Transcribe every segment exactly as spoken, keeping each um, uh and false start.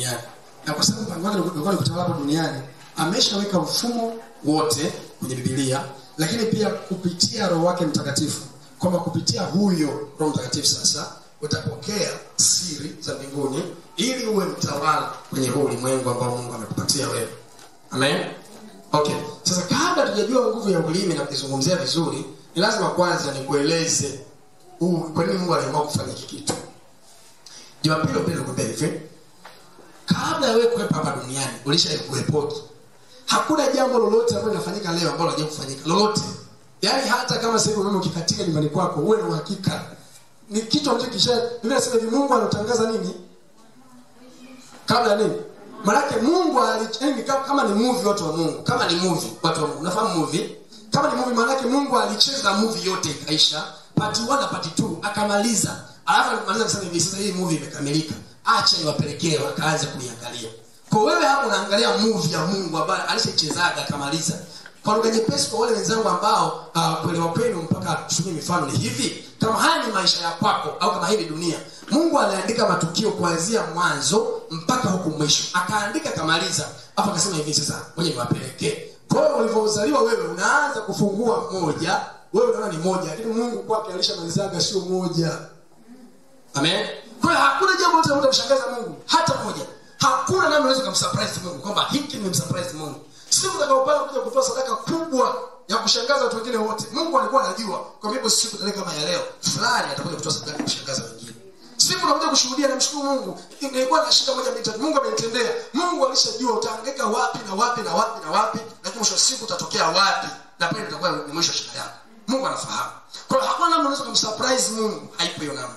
duniani. Na kwa sababu mpango wake ulikuwa kutawala hapa duniani, ameshaweka mfumo wote kwenye Biblia, lakini pia kupitia Roho wake Mtakatifu, kwamba kupitia huyo Roho Mtakatifu sasa utapokea siri za mbinguni ili uwe mtawala kwenye huu ulimwengu ambao Mungu amekupatia wewe. Amen. Okay. Sasa kabla tujajua nguvu ya ulimi na kuzungumzia vizuri, ni lazima kwanza nikueleze huu kwa nini Mungu aliamua kufanya hiki kitu. Jumapili pili nikwambia hivi. Kabla wewe kuwepo hapa duniani, ulishaikuwepo. Hakuna jambo lolote ambalo linafanyika leo ambalo halijawahi kufanyika. Lolote. Yaani hata kama sasa hivi ukikatika nyumbani kwako, uwe na uhakika. Ni kitu ambacho kisha Biblia inasema hivi, Mungu anatangaza nini? Kabla nini? Maana Mungu alicheni kama ni movie watu wa Mungu. Kama ni movie watu wa Mungu. Unafahamu movie? Kama ni movie maana Mungu alicheza movie yote ikaisha. Part one na part two akamaliza. Alafu alimaliza kusema hivi, sasa hii movie imekamilika. Acha niwapelekee wakaanze kuiangalia. Kwa wewe hapo unaangalia movie ya Mungu ambayo alishachezaga akamaliza. Kwa lugha nyepesi kwa wale wenzangu ambao uh, kuelewa kwenu mpaka tusomee mifano ni hivi, kama haya ni maisha ya kwako au kama hii dunia, Mungu aliandika matukio kuanzia mwanzo mpaka huko mwisho. Akaandika kamaliza. Hapo akasema hivi, sasa ngoja niwapelekee. Kwa hiyo ulivyozaliwa wewe unaanza kufungua moja, wewe unaona ni moja, lakini Mungu kwake alishamalizaga sio moja. Amen. Kwa hiyo hakuna jambo lote ambalo mshangaza Mungu hata moja. Hakuna namna unaweza kumsurprise Mungu kwamba hiki ni msurprise Mungu. Siku utakayopanga kuja kutoa sadaka kubwa ya kushangaza watu wengine wote, Mungu alikuwa anajua kwa hivyo siku tarehe kama ya leo fulani atakuja kutoa sadaka ya kushangaza wengine. Siku unakuja kushuhudia na mshukuru Mungu, ingekuwa na shida moja mbili tatu, Mungu amenitendea. Mungu alishajua utaangaika wapi na wapi na wapi na wapi, lakini mwisho siku utatokea wapi na pale itakuwa ni mwisho shida yako. Mungu anafahamu. Kwa hiyo hakuna namna unaweza kumsurprise Mungu, haipo hiyo namna.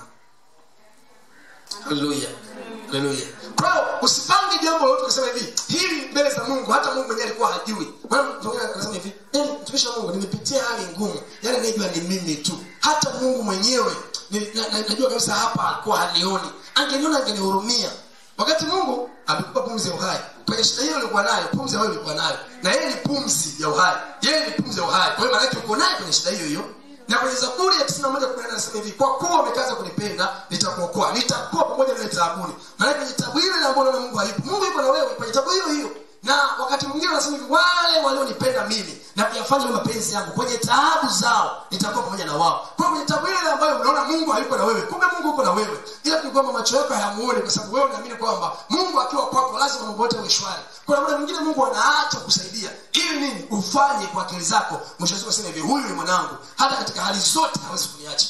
Haleluya. Haleluya. Kwa hiyo usipange jambo lolote ukasema hivi, hili mbele za Mungu, hata Mungu mwenyewe alikuwa hajui. Maana mtu mwingine anasema hivi, eh, mtumishi wa Mungu nimepitia hali ngumu. Yaani najua ni mimi tu. Hata Mungu mwenyewe najua kabisa hapa alikuwa hanioni. Angeniona angenihurumia. Wakati Mungu alikupa pumzi ya uhai. Kwenye shida hiyo ulikuwa nayo, pumzi ya uhai ulikuwa nayo. Na yeye ni pumzi ya uhai. Yeye ni pumzi ya uhai. Kwa hiyo maana yake uko naye kwenye shida hiyo hiyo. Na kwenye Zaburi ya tisini na moja kumi na nane anasema hivi, kwa kuwa umekaza kunipenda, nitakuokoa. Nitakuwa pamoja na taabuni. Maana kwenye tabu ile ambayo na Mungu hayupo. Mungu yuko na wewe kwenye tabu hiyo hiyo. Na wakati mwingine anasema hivi, wale walionipenda mimi na kuyafanya mapenzi yangu kwenye taabu zao, nitakuwa pamoja na wao. Kwa kwenye tabu ile ambayo unaona Mungu hayupo na wewe, kumbe Mungu yuko na wewe. Ila ni kwamba macho yako hayamuone kwa sababu wewe unaamini kwamba Mungu akiwa kwako lazima mambo yote yawe shwari. Kwa muda mwingine Mungu anaacha kusaidia ili nini? Ufanye kwa akili zako. Mwisho wa siku aseme hivi, huyu ni mwanangu, hata katika hali zote hawezi kuniacha.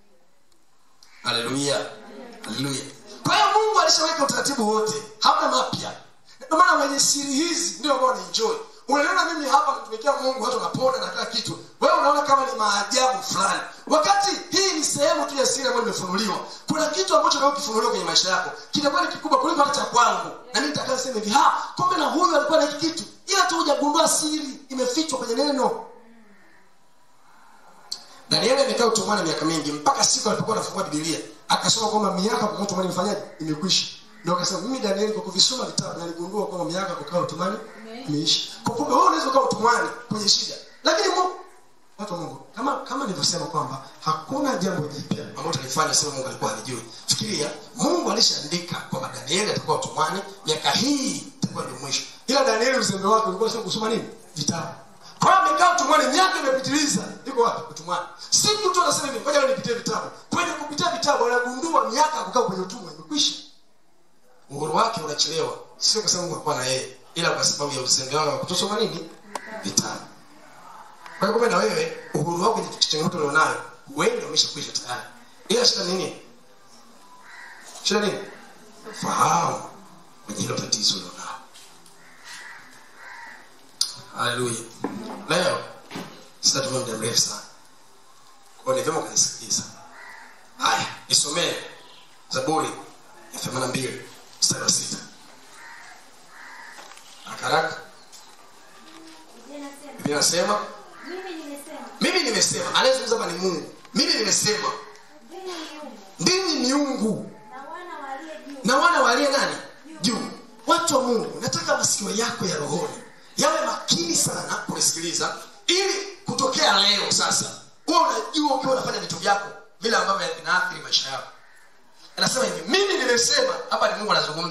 Haleluya. Haleluya. Kwa hiyo Mungu alishaweka utaratibu wote, hapa mapya. Ndio maana wenye siri hizi ndio ambao wanaenjoy. Unaona mimi hapa natumikia Mungu, watu wanapona na kila kitu. Wewe unaona kama ni maajabu fulani. Wakati hii ni sehemu tu ya siri ambayo imefunuliwa. Kuna kitu ambacho kama kifunuliwa kwenye maisha yako, kitakuwa ni kikubwa kuliko hata cha kwangu. Na mimi nitakaa sema hivi, ha, kumbe na huyu alikuwa na hiki kitu. Ila tu hujagundua siri imefichwa kwenye neno. Danieli amekaa utumwani miaka mingi mpaka siku alipokuwa anafungua Biblia, akasoma kwamba miaka kwa utumwani imefanyaje? Imekwisha. Ndio akasema mimi Danieli kwa kuvisoma vitabu naligundua kwamba miaka kwa utumwani imeisha. Kwa kumbe wewe unaweza kuwa utumwani kwenye shida. Lakini Mungu, watu wa Mungu, kama kama nilivyosema kwamba hakuna jambo jipya ambalo tulifanya sema Mungu alikuwa anajua. Fikiria, Mungu alishaandika kwamba Danieli atakuwa utumwani, miaka hii itakuwa ndio mwisho. Ila Danieli uzembe wake ulikuwa sio kusoma nini? Vitabu. Kwa amekaa utumwani miaka imepitiliza, yuko wapi utumwani? Si mtu anasema hivi, ngoja nipitie vitabu. Kwenye kupitia vitabu anagundua miaka ya kukaa kwenye utumwa imekwisha. Uhuru wake unachelewa, sio kwa sababu Mungu alikuwa na yeye, ila kwa sababu ya uzembe wake wa kutosoma nini? Vitabu. Kwa hiyo na wewe uhuru wako ni changamoto ulionayo, wewe umeshakwisha tayari. Ila shida nini? Shida nini? Fahamu kwenye hilo tatizo ulionalo. Haleluya. Leo sitatumia muda mrefu sana. Kwa hiyo ni vyema kunisikiliza. Haya, nisomee Zaburi ya themanini na mbili mstari wa sita. Akaraka. Biblia inasema, mimi nimesema. Mimi nimesema, anayezungumza hapa ni Mungu. Mimi nimesema. Ndinyi miungu. Na wana walie juu. Na wana walie nani? Juu. Watu wa Mungu, nataka masikio yako ya rohoni yawe makini sana kusikiliza ili kutokea leo sasa wewe unajua ukiwa unafanya vitu vyako vile ambavyo vinaathiri maisha yako. Anasema hivi, mimi nimesema, hapa ni Mungu anazungumza.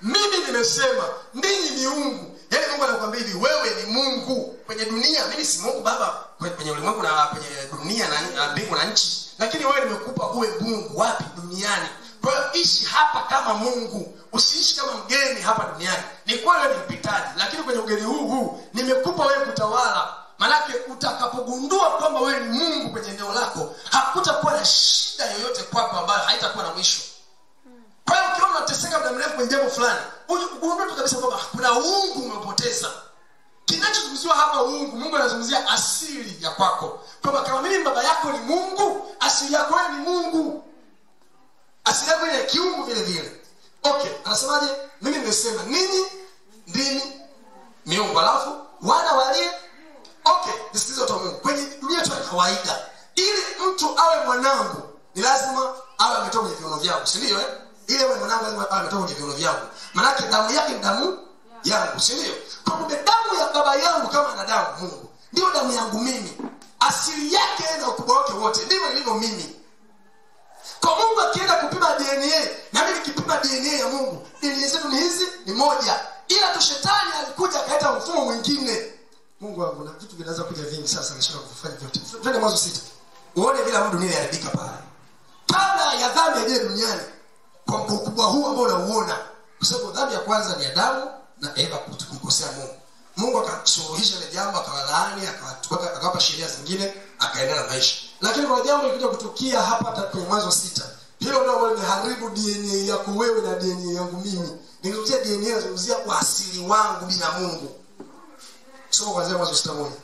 mimi nimesema ninyi miungu. Yaani Mungu anakuambia hivi, wewe ni Mungu kwenye dunia, mimi si Mungu Baba kwenye ulimwengu na kwenye dunia na mbingu na nchi, lakini wewe nimekupa uwe Mungu wapi? Duniani. Kwa hiyo ishi hapa kama Mungu, usiishi kama mgeni hapa duniani. Ni kwa wewe ni mpitaji, lakini kwenye ugeni huu huu nimekupa wewe kutawala. Manake utakapogundua kwamba wewe ni Mungu kwenye eneo lako, hakutakuwa na shida yoyote kwako ambayo haitakuwa na mwisho. Kwa hiyo ukiona unateseka muda mrefu kwenye jambo fulani, ugundue tu kabisa kwamba kuna uungu umepoteza. Kinachozungumziwa hapa uungu, Mungu anazungumzia asili ya kwako. Kwamba kama mimi baba yako ni Mungu, asili yako wewe ni Mungu. Asili yako ni kiungu vile vile. Okay, anasemaje? Mimi nimesema ninyi ndini miungu, alafu wana walie. Okay, nisikilize watu wa Mungu. Kwenye dunia tu ya kawaida, ili mtu awe mwanangu ni lazima awe ametoka kwenye viuno vyangu, si ndio eh? Ile awe mwanangu lazima awe ametoka kwenye viuno vyangu. Maana damu yake ni damu yangu, si ndio? Kwa kumbe damu ya baba yangu kama ana damu Mungu, ndio damu yangu mimi. Asili yake na ukubwa wake wote ndivyo nilivyo mimi. Kwa Mungu akienda kupima D N A, na mimi nikipima D N A ya Mungu, D N A zetu ni hizi, ni moja. Ila tu shetani alikuja akaleta mfumo mwingine. Mungu wangu, na vitu vinaweza kuja vingi sasa, nashaka kufanya vyote. Twende Mwanzo sita. Uone vile mambo dunia inaharibika pale. Kabla ya dhambi ya duniani, kwa ukubwa huu ambao unauona, kwa sababu dhambi ya kwanza ni Adamu na Eva kumkosea Mungu. Mungu akasuluhisha ile jambo, akawalaani, akawatoka, akawapa sheria zingine, akaendelea na maisha. Lakini kuna jambo lilikuja kutukia hapa kwenye Mwanzo sita. Hilo ndio ambalo limeharibu D N A yako wewe na D N A yangu mimi. Ningezungumzia D N A, nazungumzia asili wangu bila Mungu. Soma kwanza Mwanzo sita moja.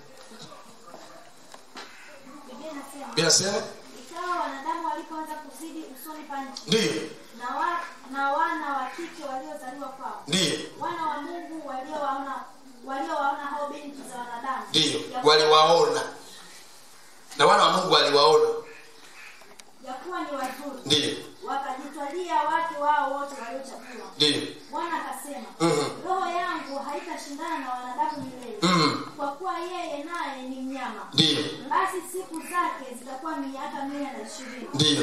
Bila sema ikawa wanadamu walipoanza kuzidi usoni pa nchi. Ndiyo. Na wa, na wana wa kike waliozaliwa kwao. Ndiyo. Wana wa Mungu waliowaona waliowaona hao binti za wanadamu. Ndiyo. Waliwaona. Na wana wa Mungu waliwaona ya kuwa ni wazuri. Ndiyo. Wakajitwalia wake wao wote waliochagua. Ndiyo. Bwana akasema, mm-hmm. roho yangu haitashindana na wanadamu milele. Mm. Kwa kuwa yeye naye ni mnyama. Ndiyo. Basi siku zake zitakuwa miaka mia na ishirini. Ndiyo.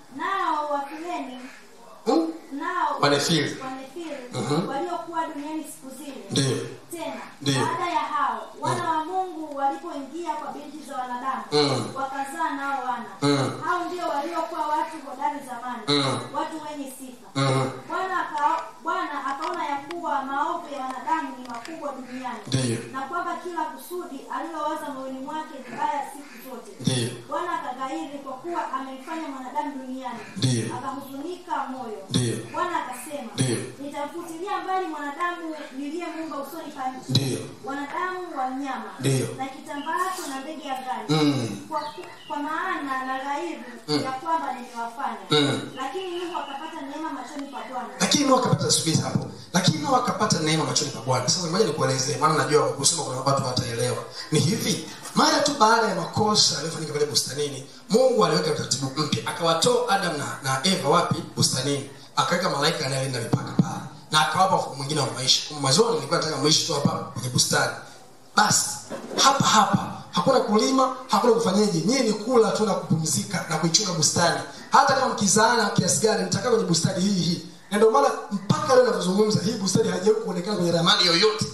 Nao Wafileni mm? nao Wanefili Wanefili mm-hmm. waliokuwa duniani siku zile. Ndiyo. Tena Ndiyo. baada ya hao wana wa Mungu walipoingia kwa binti za wanadamu, mm. wakazaa nao wana. mm. Hao ndio waliokuwa watu hodari zamani, mm. watu wenye sifa. mm. Bwana aka, Bwana akaona ya kuwa maovu ya wanadamu ni makubwa duniani. Ndiyo. Na kwamba kila kusudi alilowaza moyoni mwake ni baya siku zote. Ndiyo. Bwana akaghairi kwa kuwa amemfanya mwanadamu duniani. Ndiyo. Akahuzunika moyo. Ndiyo. Bwana akasema, Ndiyo. nitamfutilia mbali mwanadamu niliyemuumba usoni pa nchi. Ndiyo. Wanadamu, wanyama, Ndiyo. na kitambaacho na ndege ya angani. mm. Kwa, kwa maana na ghaibu mm. ya kwamba nimewafanya. mm. Lakini Nuhu akapata neema machoni pa Bwana. Lakini Nuhu akapata subiri hapo. Lakini Nuhu akapata neema machoni pa Bwana. Sasa ngoja nikuelezee, maana najua kusema kuna watu wataelewa. Ni hivi, mara tu baada ya makosa yaliyofanyika pale bustanini, Mungu aliweka utaratibu mpya. Akawatoa Adam na, na Eva wapi? Bustanini. Akaweka malaika anayelinda mipaka pale. Na akawapa mfumo mwingine wa maisha. Kwa mwanzo nilikuwa nataka maishi tu hapa kwenye bustani. Basi hapa hapa hakuna kulima, hakuna kufanyaje. Nyinyi ni kula tu na kupumzika na kuichunga bustani. Hata kama mkizaana kiasi gani mtakaa kwenye bustani hii hii. Na ndio maana mpaka leo ninazungumza hii bustani haijawahi kuonekana kwenye ramani yoyote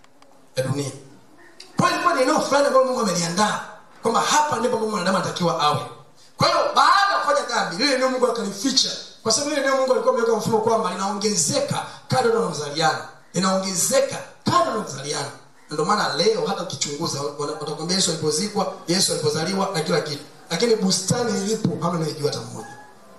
ya dunia. Kwa hiyo ilikuwa ni eneo fulani ambalo Mungu ameliandaa kwamba hapa ndipo mwanadamu anatakiwa awe. Kwa hiyo baada ya kufanya dhambi, ile eneo Mungu akalificha. Kwa sababu ile eneo Mungu alikuwa ameweka mfumo kwamba linaongezeka kadri tunazaliana. Linaongezeka kadri tunazaliana. Ndio maana leo hata ukichunguza utakwambia Yesu alipozikwa, Yesu alipozaliwa na kila kitu. Lakini bustani ilipo hamna anayejua hata mmoja.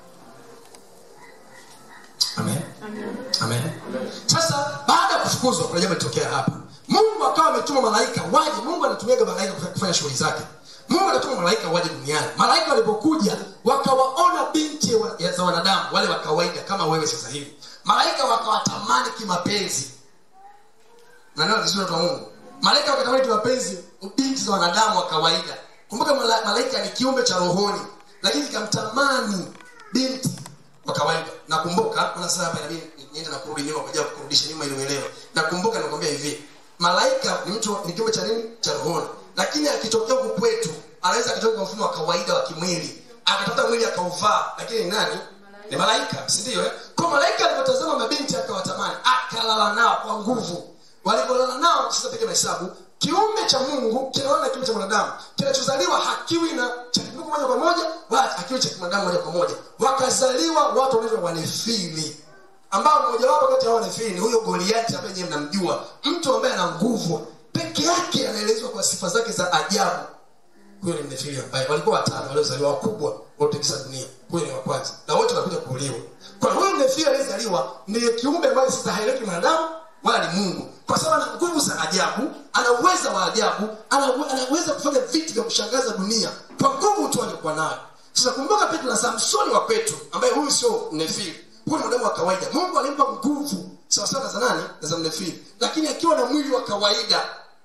Amen. Amen. Amen. Sasa baada ya kufukuzwa kuna jambo litokea hapa. Mungu akawa ametuma malaika waje. Mungu anatumia malaika kufanya shughuli zake. Mungu anatuma malaika waje duniani. Malaika walipokuja wakawaona binti wa, ya za wanadamu wale wa kawaida kama wewe sasa hivi. Malaika wakawatamani kimapenzi. Na ndio vizuri kwa Mungu. Malaika wakatamani kimapenzi binti za wanadamu wa kawaida. Kumbuka malaika ni kiumbe cha rohoni, lakini kikamtamani binti wa kawaida. Nakumbuka unasema hapa inabidi niende na kurudi nyuma kwa ajili ya kurudisha nyuma ili uelewe. Nakumbuka nakwambia hivi, malaika ni mtu ni kiumbe cha nini? Cha rohoni. Lakini akitokea huko kwetu, anaweza akatoka kwa mfumo wa kawaida wa kimwili. Akatafuta mwili akauvaa, lakini ni nani? Ni malaika, si ndio eh? Kwa malaika alipotazama mabinti akawatamani, aka wakalala nao kwa nguvu. Walipolala nao, sasa piga mahesabu, kiumbe cha Mungu kinaona kiumbe cha mwanadamu. Kinachozaliwa hakiwi na cha Mungu moja kwa moja, wala hakiwi cha mwanadamu moja kwa moja. Wakazaliwa watu wanaitwa Wanefili, ambao mmoja wapo kati ya Wanefili ni huyo Goliati ambaye nyinyi mnamjua, mtu ambaye ana nguvu peke yake, anaelezwa kwa sifa zake za ajabu. Huyo ni Mnefili ambaye walikuwa watano waliozaliwa wakubwa wote katika dunia. Huyo ni wa kwanza. Na wote wanakuja kuuliwa. Kwa huyo Mnefili aliyezaliwa ni kiumbe ambaye sasa haeleki mwanadamu wala ni Mungu. Kwa sababu ana nguvu za ajabu, ana uwezo wa ajabu, anaweza kufanya vitu vya kushangaza dunia kwa nguvu tu aliyokuwa nayo. Sasa kumbuka Petro na Samsoni wa kwetu, ambaye huyu sio Mnefili. Huyu ni mwanadamu wa kawaida. Mungu alimpa nguvu sawa sawa za nani? Za Mnefili. Lakini akiwa na mwili wa kawaida.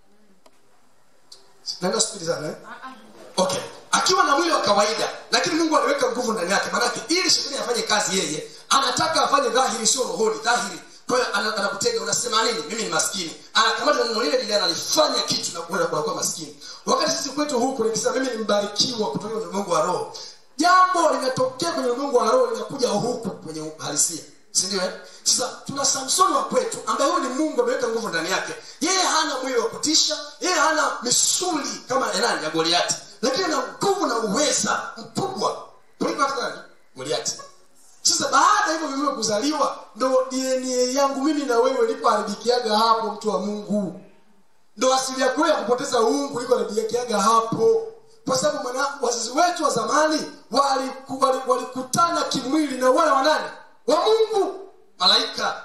Nenda spidi sana eh? Okay. Akiwa na mwili wa kawaida, lakini Mungu aliweka nguvu ndani yake. Maana yake ili shetani afanye kazi yeye, anataka afanye dhahiri sio rohoni, dhahiri. Kwa hiyo anakutega, unasema nini? Mimi ni maskini. Anakamata neno lile lile analifanya kitu na kuenda kwa maskini. Wakati sisi kwetu huku nikisema mimi ni mbarikiwa kutoka kwenye Mungu wa roho, jambo linatokea kwenye Mungu wa roho linakuja huku kwenye uhalisia. Si ndio eh? Sasa tuna Samsoni wa kwetu ambaye huyu ni Mungu ameweka nguvu ndani yake. Yeye hana mwili wa kutisha, yeye hana misuli kama nani ya Goliati, lakini ana nguvu na uweza mkubwa kuliko hata nani Goliati. Sasa baada hivyo vivyo kuzaliwa, ndo D N A yangu mimi na wewe ilipoharibikiaga hapo, mtu wa Mungu. Ndo asili yako ya kupoteza uungu ilipoharibikiaga hapo. Kwa sababu maana wazazi wetu wa zamani walikutana wali, wali kimwili na wale wa nani? Wa Mungu, malaika.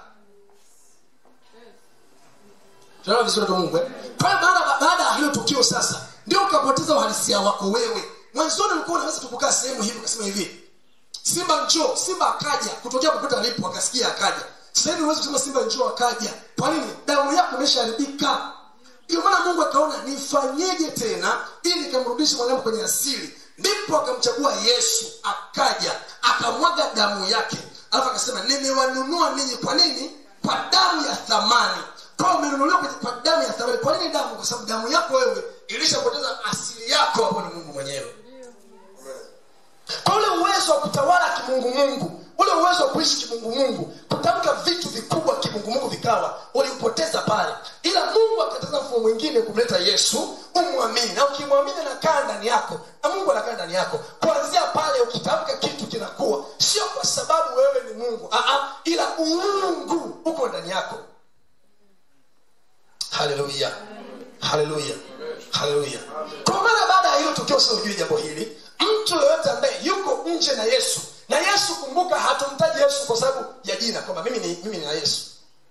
Tunaona vizuri kwa Mungu eh? Kwa baada baada ya hilo tukio sasa, ndio ukapoteza uhalisia wako wewe. Mwanzoni ulikuwa unaweza tukukaa sehemu hivi ukasema hivi, Simba njoo, Simba akaja, kutokea popote alipo akasikia akaja. Sasa hivi unaweza kusema Simba njoo akaja. Kwa nini? Damu yako imeshaharibika. Ndio maana Mungu akaona nifanyeje tena ili kumrudisha mwanadamu kwenye asili. Ndipo akamchagua Yesu, akaja, akamwaga damu yake. Alafu akasema nimewanunua ninyi kwa nini? Kwa damu ya thamani. Kwa umenunuliwa kwa damu ya thamani. Kwa nini damu? Kwa sababu damu yako wewe ilishapoteza asili yako hapo ni Mungu mwenyewe. Kwa ule uwezo wa kutawala kimungu Mungu, ule uwezo wa kuishi kimungu Mungu, kutamka vitu vikubwa kimungu Mungu vikawa, ulipoteza pale. Ila Mungu akataka mfumo mwingine kumleta Yesu, umwamini. Na ukimwamini anakaa ndani yako, na Mungu anakaa ndani yako. Kuanzia pale ukitamka kitu kinakuwa, sio kwa sababu wewe ni Mungu, a a, ila uungu uko ndani yako. Haleluya. Haleluya. Haleluya. Kwa maana baada ya hilo tukio sio ujue jambo hili, mtu yoyote ambaye yuko nje na Yesu, na Yesu kumbuka hatumtaji Yesu kwa sababu ya jina kwamba mimi ni mimi ni na Yesu.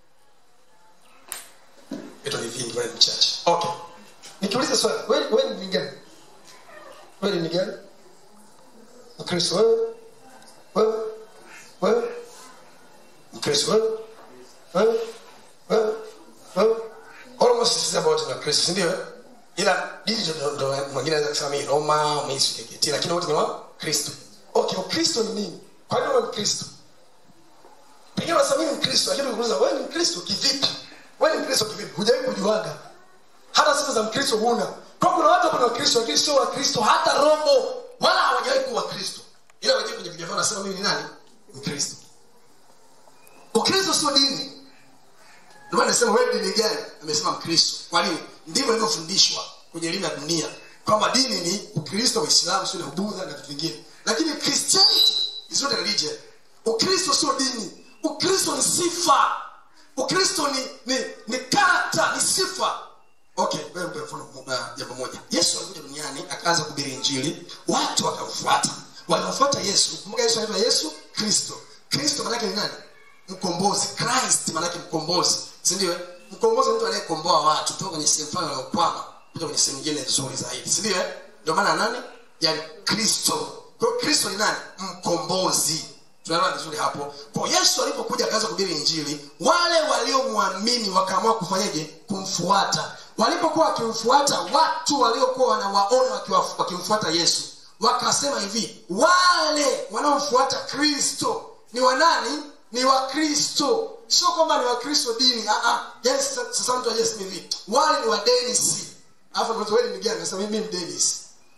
Ito ni vingi wale mchache. Okay. Nikiuliza swali, wewe wewe ni gani? Wewe ni gani? Mkristo wewe? Wewe? Wewe? Mkristo wewe? Wewe? Wewe? Wewe? Almost sisi about na Kristo ndio. Ila dini ndo mwingine anaweza kusema mimi Roma, mimi K K T, lakini wote ni wa Kristo. Okay, Ukristo ni nini? Kwa nini wewe Mkristo? Pengine unasema mimi Mkristo, lakini unakuuliza wewe ni Mkristo kivipi? Wewe ni Mkristo kivipi? Hujawahi kujuaga. Hata sifa za Mkristo huna. Kwa kuna watu kuna Wakristo, lakini sio wa Kristo hata robo, wala hawajawahi kuwa Kristo. Ila waje kwenye Biblia wanasema mimi ni nani? Mkristo. Ukristo sio dini. Ndio maana nasema wewe dini gani? Amesema Mkristo. Kwa nini? Ndivyo ilivyofundishwa kwenye elimu ya dunia. Kwamba dini ni Ukristo, Uislamu, sio Ubudha na vitu vingine. Lakini Christianity is not a religion. Ukristo sio dini. Ukristo ni sifa. Ukristo ni ni ni character, ni sifa. Okay, wewe mpe mfano jambo moja. Yesu alikuja duniani akaanza kuhubiri injili, watu wakamfuata. Walifuata Yesu. Kumbuka Yesu anaitwa Yesu Kristo. Kristo maana yake ni nani? Mkombozi. Christ maana yake mkombozi. Si ndio? Mkombozi mtu anayekomboa watu kutoka kwenye sehemu fulani ya ukwama kuja kwenye sehemu nyingine nzuri zaidi. Si ndio? Ndio maana nani? Yaani Kristo. Kwa Kristo ni nani? Mkombozi. Tunaelewa vizuri hapo. Kwa Yesu alipokuja akaanza kuhubiri injili, wale waliomwamini wakaamua kufanyaje? Kumfuata. Walipokuwa wakimfuata, watu waliokuwa wanawaona wakimfuata Yesu wakasema hivi, wale wanaomfuata Kristo ni wanani? Ni wa Kristo. Sio kwamba ni wa Kristo dini. Ah ah. Yaani sasa mtu aje sema hivi, wale ni wa Dennis. Alafu mtu wewe ni gani? Anasema mimi ni Dennis.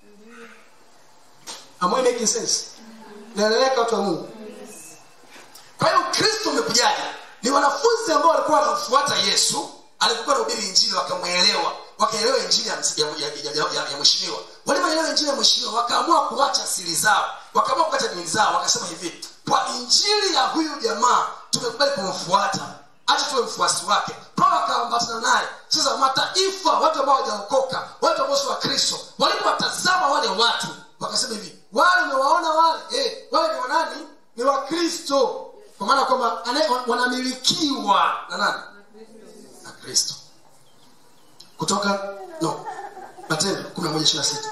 Am I making sense? Naeleweka watu wa Mungu? Kwa hiyo Kristo umekujaje? Ni wanafunzi ambao walikuwa wanafuata Yesu alipokuwa anahubiri injili, wakamuelewa, wakaelewa injili ya ya, ya, ya, ya, ya mheshimiwa. Walipoelewa injili ya mheshimiwa, wakaamua kuacha siri zao, wakaamua kuacha dini zao, wakasema hivi, kwa injili ya huyu jamaa tumekubali kumfuata, acha tuwe mfuasi wake. Paulo akaambatana naye. Sasa mataifa, watu ambao hawajaokoka, watu ambao si wa Kristo, walipowatazama wale watu wakasema hivi, wale unawaona wale, eh, wale ni wanani? Ni wa Kristo. Kwa maana kwamba wanamilikiwa na nani? Na Kristo. Kutoka no Matendo kumi na moja ishirini na sita.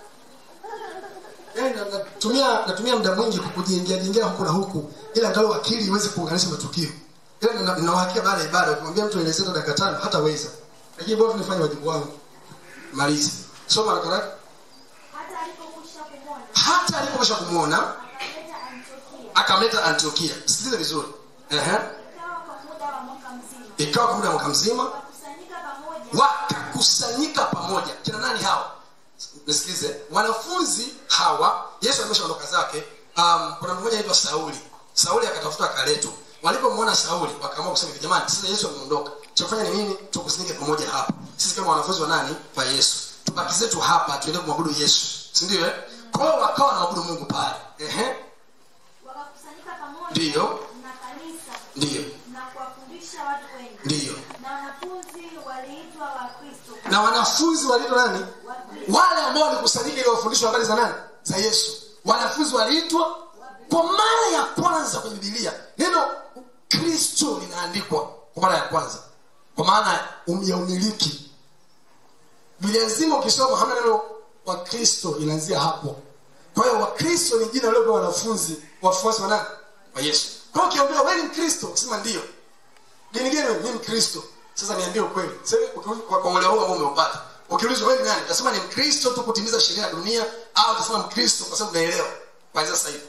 Yaani natumia natumia muda mwingi kukujengia jengea huku na huku ili angalau akili iweze kuunganisha matukio. Ila ninawahakia baada ya ibada ukimwambia mtu elezea dakika tano hataweza. Lakini bora tunifanye wajibu wangu. Maliza. Soma haraka haraka. Hata alipokwisha kumuona. Hata alipokwisha kumuona Akamleta Antiokia. Akamleta Antiokia. Sikiliza vizuri. Ehe. Ikawa kwa muda wa mwaka mzima. Ikawa kwa muda wa mwaka mzima. Wakakusanyika pamoja. Wakakusanyika pamoja. Kina nani hao? Nisikilize. Wanafunzi hawa, Yesu ameshaondoka zake. Um, kuna mmoja anaitwa Sauli. Sauli akatafuta akaletwa. Walipomwona Sauli wakaamua kusema, jamani, sasa Yesu ameondoka, tufanye ni nini? Tukusanyike pamoja hapa. Sisi kama wanafunzi wa nani? Wa Yesu. Tubaki zetu hapa tuende kumwabudu Yesu. Si ndio eh? Kwa hiyo wakawa na mabudu Mungu pale. Ehe. Wakakusanyika pamoja. Ndio. Na kanisa. Ndio. Na kuwafundisha watu wengi. Ndio. Na wanafunzi waliitwa wa Kristo. Na wanafunzi waliitwa nani? Wale ambao walikusanyika ili wafundishwe habari za nani? Za Yesu. Wanafunzi waliitwa kwa mara ya kwanza kwenye Biblia. Neno Kristo linaandikwa kwa mara ya kwanza. Kwa maana ya umiliki. Biblia nzima ukisoma hamna neno wa Kristo, inaanzia hapo. Kwa hiyo wa Kristo ni jina lile kwa wanafunzi, wafuasi wa nani? Wa Yesu. Kwa hiyo ukiambiwa wewe ni Mkristo, ukisema ndio. Dini gani wewe? Ni Mkristo. Sasa niambie ukweli. Sasa kwa kwa wale ambao umeupata, ukiulizwa wewe ni nani? Utasema ni Mkristo tu kutimiza sheria ya dunia, au utasema Mkristo kwa sababu unaelewa. Kwa sasa hivi.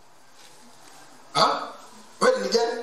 Ah? Wewe ni gani?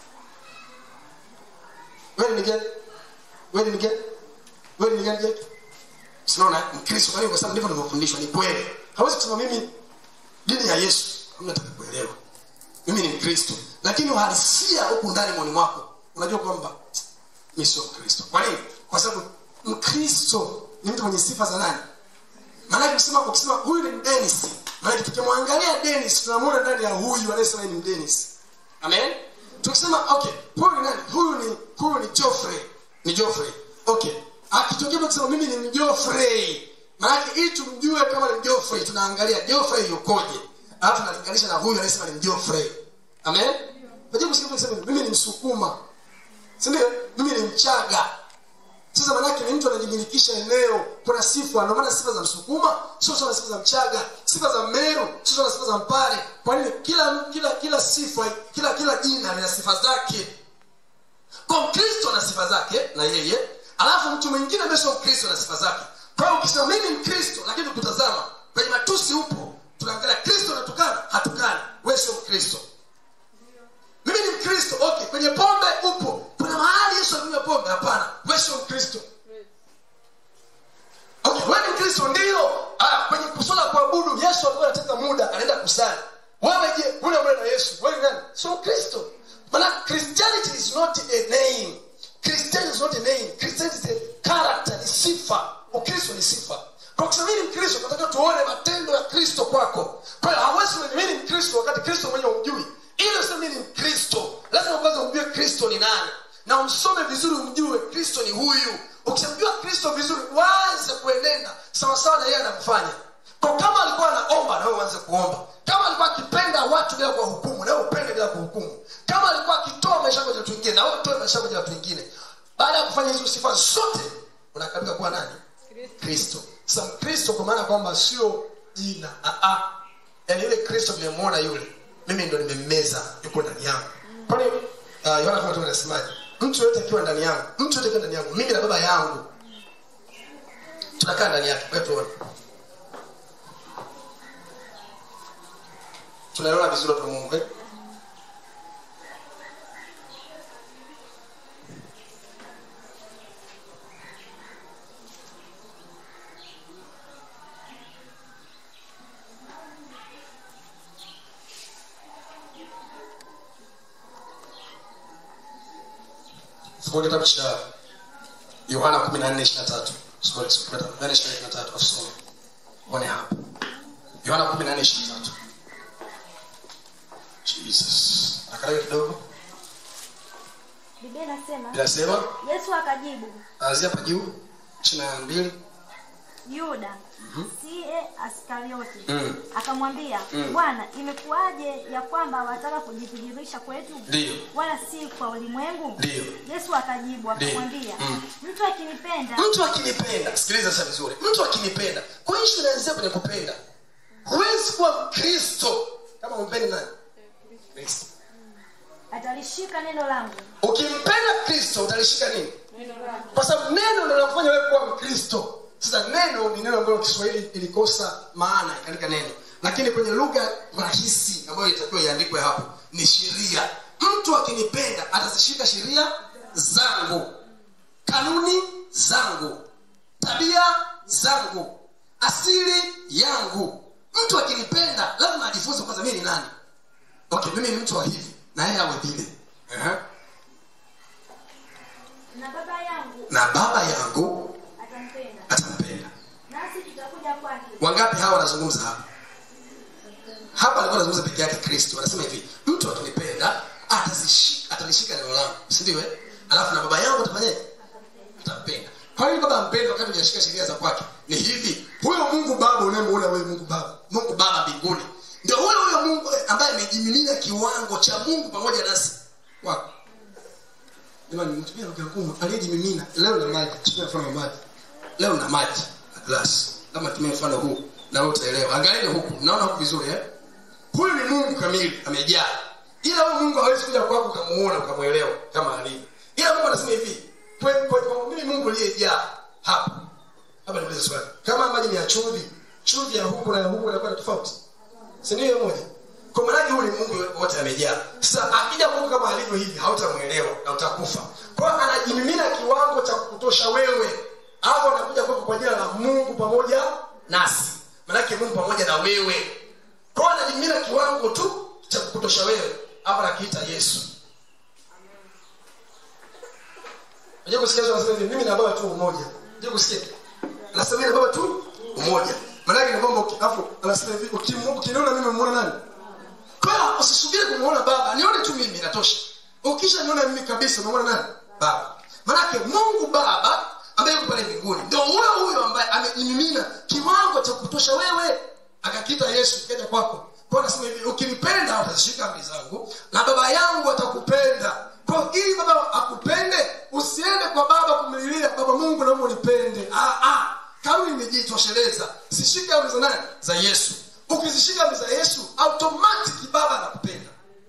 Wewe ni gani? Wewe ni gani? Wewe ni gani? Sinaona Mkristo kwa nini? Kwa sababu ndivyo nilivyofundishwa, ni kweli. Hawezi kusema mimi dini ya Yesu, unataka kuelewa. Mimi ni Mkristo, lakini uhalisia huko ndani mwani mwako unajua kwamba mimi sio Mkristo. Kwa nini? Kwa sababu Mkristo ni mtu mwenye sifa za nani? Maana ukisema ukisema huyu ni Dennis, maana tukimwangalia Dennis tunamwona ndani ya huyu anayesema ni Dennis. Amen. Tukisema okay, huyu ni nani? Huyu ni huyu ni Geoffrey. Ni Geoffrey. Okay. Akitokea kusema mimi ni Geoffrey, maana ili tumjue kama ni Geoffrey tunaangalia Geoffrey yukoje. Alafu tunalinganisha na huyu anayesema ni Geoffrey. Amen. Unajua kusema mimi ni Msukuma. Si ndio? Mimi ni Mchaga. Sasa maana yake ni mtu anajimilikisha eneo, kuna sifa, ndio maana sifa za Msukuma sio sawa na sifa za Mchaga, sifa za Meru sio sawa na sifa za Mpare. Kwa nini? Kila kila kila sifa, kila kila jina lina sifa zake. Kwa Kristo ana sifa zake na yeye, alafu mtu mwingine ambaye sio Kristo ana sifa zake. Kwa hiyo ukisema mimi ni Kristo lakini ukutazama kwenye matusi upo, tunaangalia Kristo anatukana, hatukani, wewe sio Kristo. Mimi ni Mkristo, okay, kwenye pombe upo. Kuna mahali Yesu anakunywa pombe, hapana, wewe sio Mkristo. Okay, wewe ni Mkristo ndio. Ah, kwenye kusala kuabudu Yesu alikuwa anataka muda, anaenda kusali. Wewe je, una muda na Yesu? Wewe ni nani? Sio Mkristo. Maana Christianity is not a name. Christianity is not a name. Christianity is a character, ni sifa. Ukristo ni sifa. Kwa kusema mimi ni Mkristo, tunataka tuone matendo ya Kristo kwako. Kwa hiyo hawezi kusema mimi ni Mkristo wakati Kristo mwenyewe humjui. Ili useme mimi ni Mkristo, lazima kwanza umjue Kristo ni nani. Na umsome vizuri umjue Kristo ni huyu. Ukishamjua Kristo vizuri, waanze kuenenda sawa sawa na yeye anafanya. Kwa kama alikuwa anaomba na wewe uanze kuomba. Kama alikuwa akipenda watu bila kuhukumu, na wewe upende bila kuhukumu. Kama alikuwa akitoa maisha kwa watu wengine, na wewe utoe maisha kwa watu wengine. Baada ya kufanya hizo sifa zote, unakamilika kuwa nani? Kristo. Sasa Kristo kwa maana kwamba sio jina. Ah ah. Yaani yule Kristo tulimuona yule, mimi ndo nimemmeza, yuko ndani yangu. Kwa hiyo uh, Yohana kama tunasemaje? Mtu yote akiwa ndani yangu, mtu yote akiwa ndani yangu, mimi na baba yangu tunakaa ndani yake. Wewe tuone. Tunaelewa vizuri kwa Mungu eh? Tuko kitabu cha Yohana kumi na nne ishirini na tatu. Sorry, kumi na nne ishirini na tatu afsoma. One hapa. Yohana kumi na nne ishirini na tatu. Jesus. Akalia kidogo. Biblia inasema. Inasema Yesu akajibu. Anzia hapa juu ishirini na mbili. Yuda, mm-hmm. siye Askarioti, mm. akamwambia, mm. Bwana, imekuwaje ya kwamba wataka kujidhihirisha kwetu? Ndio. Wala si kwa ulimwengu? Ndio. Yesu akajibu akamwambia, mm. mtu akinipenda, mtu akinipenda, sikiliza sasa vizuri. Mtu akinipenda, kwa hiyo inaanzia kwenye kupenda. Huwezi kuwa Mkristo kama umpendi nani? Kristo. Atalishika neno langu. Ukimpenda Kristo utalishika nini? Neno langu. Kwa sababu neno ndio linafanya wewe kuwa Mkristo. Sasa neno ni neno ambalo Kiswahili ilikosa maana katika neno. Lakini kwenye lugha rahisi ambayo itakiwa iandikwe hapo ni sheria. Mtu akinipenda atazishika sheria zangu, kanuni zangu, tabia zangu, asili yangu. Mtu akinipenda lazima ajifunze kwanza mimi ni nani. Okay, mimi ni mtu wa hivi na yeye awe vile. Eh? Uh-huh. Na baba yangu, na baba yangu atampenda. Atampenda. Nasi tutakuja kwake. Wangapi hawa wanazungumza hapa? Hapa alikuwa anazungumza peke yake Kristo. Anasema hivi, mtu akinipenda atazishika, atalishika neno langu. Si ndio eh? Alafu na baba yangu atafanyaje? Atampenda. Kwa hiyo baba ampenda wakati hujashika sheria za kwake. Ni hivi, huyo Mungu Baba unayemuona wewe, Mungu Baba, Mungu Baba mbinguni, ndio huyo huyo Mungu ambaye amejimimina kiwango cha Mungu pamoja nasi. Wako. Jamani, mtumia lugha ngumu, aliyejimimina. Leo na maji, chukua mfano wa maji. Leo na maji, glass. Kama tumia mfano huu, na wewe utaelewa. Angalieni huku, naona huku vizuri eh? Huyu ni Mungu kamili, amejaa. Ila huyu Mungu hawezi kuja kwako ukamuona ukamuelewa kama alivyo. Ila Mungu anasema hivi, kwa kwa mimi Mungu aliyejaa hapa. Hapa niulize swali. Kama maji ni ya chumvi, chumvi ya huku na ya huku inakuwa tofauti. Si ndio moja? Kwa maana huyu ni Mungu wote amejaa. Sasa akija Mungu kama alivyo hivi hautamuelewa na utakufa. Kwa hiyo anajimimina kiwango cha kutosha wewe. Hapo anakuja kwako kwa jina la Mungu pamoja nasi. Maana Mungu pamoja na wewe. Kwa hiyo anajimimina kiwango tu cha kutosha wewe. Hapo anakiita Yesu. Unajua kusikia anasema hivi, mimi na baba tu umoja. Unajua kusikia? Anasema na baba tu umoja. Maana ni kwamba hapo anasema hivi, ukiniona mimi umemuona nani? Kwa usisubiri kumuona baba, nione tu mimi inatosha. Ukisha niona mimi kabisa umemuona nani? Baba. Maana Mungu Baba ambaye yuko pale mbinguni ndio huyo huyo ambaye amejimimina kiwango cha kutosha wewe, akakiita Yesu kaja kwako. Kwa anasema hivi, ukinipenda utashika amri zangu na baba yangu atakupenda. Kwa ili baba akupende, usiende kwa baba kumlilia baba Mungu naomba unipende. Ah ah, kama nimejitosheleza, sishike amri za nani? Za Yesu. Ukizishika amri za Yesu, automatic baba anakupenda.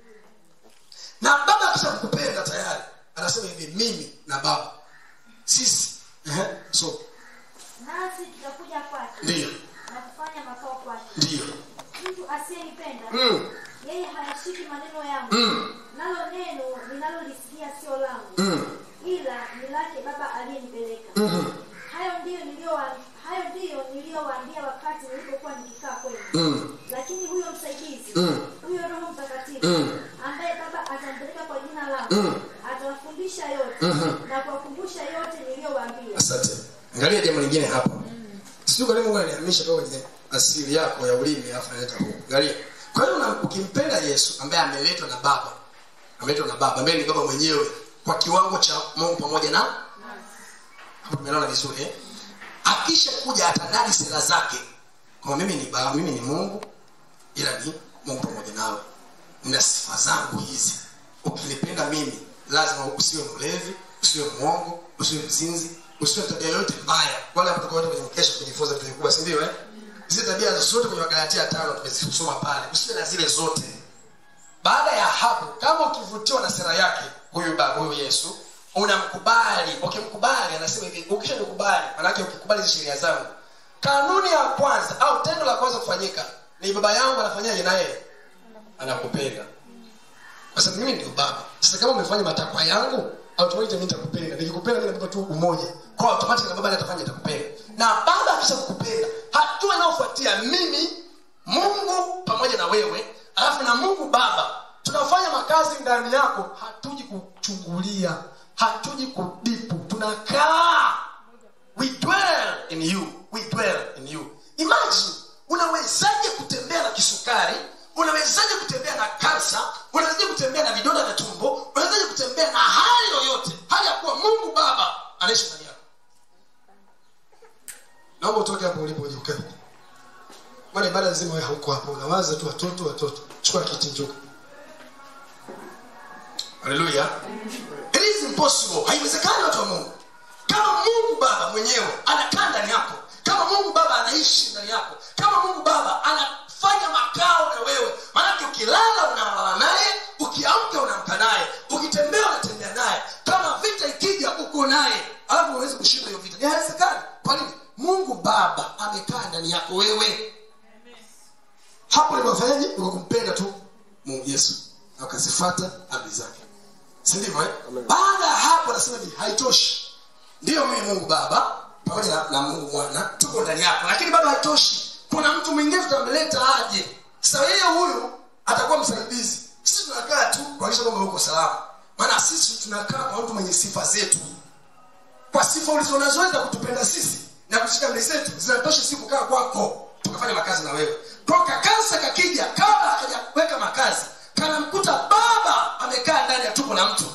Na baba akishakupenda tayari, anasema hivi, mimi na baba sisi eh so nasi tutakuja kwake. Ndio. Na kufanya makao kwake. Ndio. Mtu asiyenipenda, mm. yeye hayashiki maneno yangu. Mm. Nalo neno ninalolisikia sio langu. Mm. Ila ni lake baba aliyenipeleka. Mm. Hayo ndio nilio hayo ndio niliowaambia wakati nilipokuwa nikikaa kwenu. Mm. Lakini huyo msaidizi, mm. huyo Roho Mtakatifu, mm. ambaye baba atampeleka kwa jina langu, mm. atawafundisha yote, mm-hmm. na kuwakumbusha yote niliyowaambia. Asante. Angalia jambo lingine hapa. Mm. Sio kwa nini Mungu anihamisha kwa ile asili yako ya ulimi afa analeta huko. Angalia. Kwa hiyo ukimpenda Yesu ambaye ameletwa na baba, ameletwa na baba ambaye ni baba mwenyewe kwa kiwango cha Mungu pamoja na hapo tumeona vizuri eh? Akisha kuja atadai sera zake. Kwa mimi ni baba, mimi ni Mungu, ila ni Mungu pamoja nawe. Nina sifa zangu hizi. Ukinipenda mimi, lazima usiwe mlevi, usiwe muongo, usiwe mzinzi, usiwe tabia yoyote mbaya. Wale ambao tuko kwenye kesho kujifunza vitu vikubwa, si ndio eh? Zile tabia zote kwenye Galatia tano tumezisoma pale. Usiwe na zile zote. Baada ya hapo, kama ukivutiwa na sera yake, huyu baba, huyu Yesu, unamkubali. Ukimkubali anasema hivi, ukishanikubali, maana yake ukikubali sheria zangu. Kanuni ya kwanza au tendo la kwanza kufanyika ni baba yangu anafanyaje na yeye? Anakupenda. Kwa sababu mimi ndio baba. Sasa kama umefanya matakwa yangu, automatically mimi nitakupenda. Nikikupenda mimi nakupa tu umoja. Kwa automatically baba atafanya atakupenda. Na baba akishakupenda, hatua inayofuatia mimi, Mungu pamoja na wewe, alafu na Mungu Baba, tunafanya makazi ndani yako, hatuji kuchungulia. hatuji kudipu, tunakaa. We dwell in you. We dwell in you. Imagine, unawezaje kutembea na kisukari? Unawezaje kutembea na kansa? Unawezaje kutembea na vidonda vya tumbo? Unawezaje kutembea na hali yoyote, hali ya kuwa Mungu Baba anaishi ndani yako? Naomba utoke hapo ulipo uje ukae. Maana ibada nzima wewe hauko hapo, unawaza tu watoto watoto. Chukua kiti njoo. Hallelujah. It is impossible. Haiwezekani watu wa Mungu. Kama Mungu Baba mwenyewe anakaa ndani yako, kama Mungu Baba anaishi ndani yako, kama Mungu Baba anafanya makao na wewe, maana ukilala unalala naye, ukiamka unaamka naye, ukitembea unatembea naye, kama vita ikija uko naye, alafu uweze kushinda hiyo vita. Haiwezekani. Kwa nini? Mungu Baba amekaa ndani yako wewe. Hapo ni mafanyaje? Ni kumpenda tu Mungu Yesu na ukazifuata amri zake. Si ndivyo eh? Baada ya hapo anasema hivi, haitoshi. Ndio mimi Mungu Baba pamoja na, na Mungu Mwana tuko ndani yako, lakini bado haitoshi. Kuna mtu mwingine tutamleta aje. Sasa yeye huyu atakuwa msaidizi. Sisi tunakaa tu kuhakikisha kwamba uko salama. Maana sisi tunakaa kwa mtu mwenye sifa zetu. Kwa sifa ulizonazoweza kutupenda sisi na kushika mbele zetu, zinatosha siku kaa kwako tukafanya makazi na wewe. Kwa kansa kakija, kabla hajaweka makazi, kana mkuta Baba amekaa ndani ya tumbo la mtu.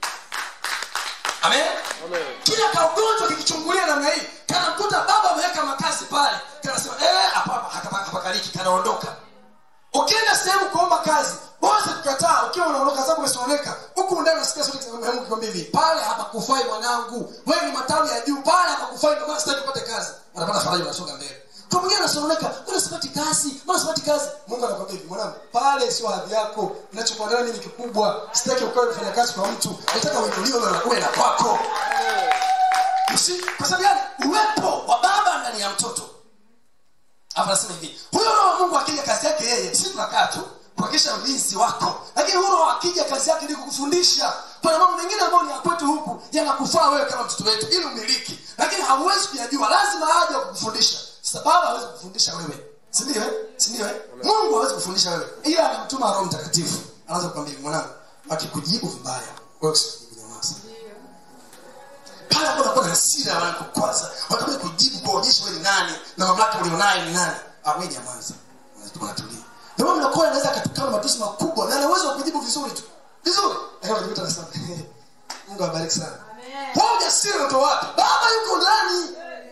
Amen. Amen. Kila kaugonjwa kikichungulia namna hii, kana mkuta Baba ameweka makazi pale, kana sema eh hapa hapa hapakaliki, kanaondoka. Ukienda sehemu kuomba kazi, bosi kukataa, ukiwa unaondoka sababu umesononeka, huko ndani unasikia sauti ya Mungu ikwambia hivi, pale hapa kufai mwanangu, wewe ni matawi ya juu, pale hapa kufai, ndio maana sitaki kupata kazi. Unapata faraja, unasonga mbele. Kwa mwingine anasononeka, mbona sipati kazi? Mbona sipati kazi? Mungu anakuambia hivi, mwanangu, pale sio hadhi yako. Ninachokuandaa mimi ni kikubwa. Sitaki ukae kufanya kazi kwa mtu. Nataka uinuliwe na uwe na kwako. Usi, kwa sababu gani? Uwepo wa Baba ndani ya mtoto. Hapa nasema hivi, huyo Roho wa Mungu akija kazi yake yeye, sisi tunakaa tu kuhakikisha ulinzi wako. Lakini huyo Roho akija kazi yake ni kukufundisha. Kuna mambo mengine ambayo ni ya kwetu huku yanakufaa wewe kama mtoto wetu ili umiliki. Lakini hauwezi kuyajua, lazima aje kukufundisha. Sababu hawezi kufundisha wewe. Si ndio eh? Si ndio eh? Mungu hawezi kufundisha wewe. Ila anamtuma Roho Mtakatifu. Anaanza kukwambia mwanangu, akikujibu vibaya, wewe usijibu nyamaza. Pale hapo unakuwa na hasira wanakukwaza. Watakuja kujibu kuonyesha wewe ni nani na mamlaka ulionayo ni nani. Awe nyamaza. Unatoka natulia. Ndio maana mnakuwa anaweza akatukana matusi makubwa na ana uwezo wa kujibu vizuri tu. Vizuri. Hayo ndio tunasema. Mungu abariki sana. Amen. Kwa ujasiri unatoa wapi? Baba yuko ndani.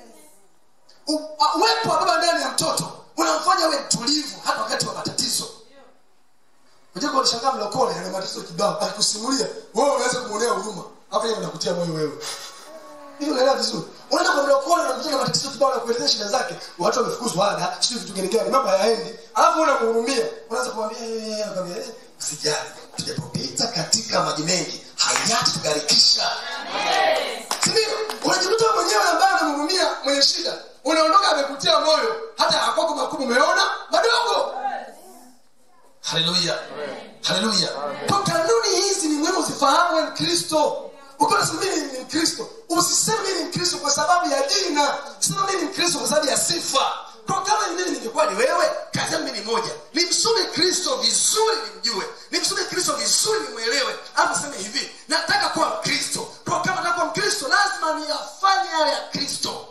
Uwepo wa Baba ndani ya mtoto unamfanya awe mtulivu hata wakati wa matatizo. Unajua unashangaa mlokole ana matatizo kibao, akikusimulia wewe unaweza kumuonea huruma. Hapo yeye anakutia moyo wewe. Hivi unaelewa vizuri? Unaenda kwa mlokole na mtoto matatizo kibao na kuelezea shida zake, watu wamefukuzwa ada, sio vitu gani gani, mambo hayaendi. Alafu unamhurumia, unaanza kumwambia eh, akamwambia eh, usijali. Tujapopita katika maji mengi, hayati tugarikisha. Amen. Sio? Unajikuta mwenyewe ambaye unamhurumia mwenye shida. Unaondoka amekutia moyo, hata hapo makubwa umeona madogo. Haleluya. Haleluya. Kwa kanuni hizi ni muhimu uzifahamu wewe Kristo. Ukiwa unasema mimi ni Mkristo, usiseme mimi ni Mkristo kwa sababu ya jina. Sema mimi ni Mkristo kwa sababu ya sifa. Kwa kama ni mimi ningekuwa ni wewe, kazi yangu ni moja. Nimsome Kristo vizuri nimjue. Nimsome Kristo vizuri nimuelewe. Hapo sema hivi, nataka kuwa Mkristo. Kwa kama nataka kuwa Mkristo lazima niyafanye yale ya Kristo.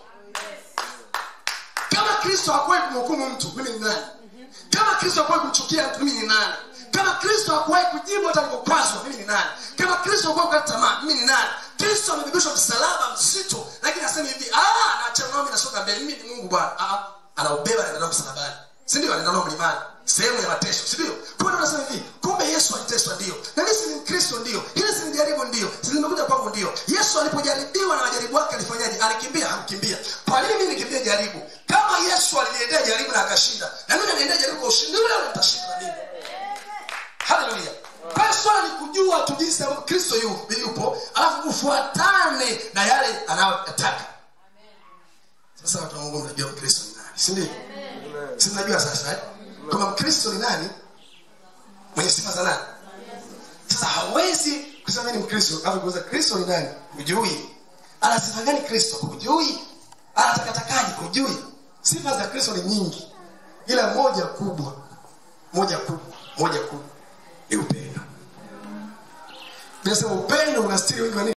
Kama Kristo hakuwahi kumhukumu mtu, mimi ni nani? Kama Kristo hakuwahi kumchukia mtu, mimi ni nani? Kama Kristo hakuwahi kujibu hata alipopaswa, mimi ni nani? Kama Kristo hakuwahi kukata tamaa, mimi ni nani? Kristo amebebeshwa msalaba mzito, lakini anasema hivi, ah, naacha nami nasonga mbele, mimi ni Mungu Bwana. Ah, anaubeba na ndio msalabani. Si ndio? Anaenda nao mlimani, sehemu ya mateso, si ndio? Kwa nini anasema hivi? Kumbe Yesu aliteswa ndio. Na mimi ni Kristo ndio. Hili si jaribu ndio. Si nimekuja kwangu ndio. Yesu alipojaribiwa na majaribu yake alifanyaje? Alikimbia, hakukimbia. Kwa nini mimi nikimbia jaribu? Kama Yesu aliendea jaribu na akashinda, na mimi naendea jaribu kwa ushindi ule ule nitashinda mimi. Haleluya. Kwa swali ni kujua tu jinsi ambavyo Kristo yupo, alafu ufuatane na yale anayotaka. Amen. Sasa watu wa Mungu mnajua Kristo ni nani? Si ndio? Amen. Si mnajua sasa eh? Kama Kristo ni nani? Mwenye sifa za nani? Sasa hawezi kusema mimi ni Mkristo, alafu kuuliza Kristo ni nani? Hujui. Ana sifa gani Kristo? Hujui. Anatakatakaje? Hujui. Sifa za Kristo ni nyingi. Ila moja kubwa, moja kubwa, moja kubwa ni upendo. Bila sema upendo unastiri wengi.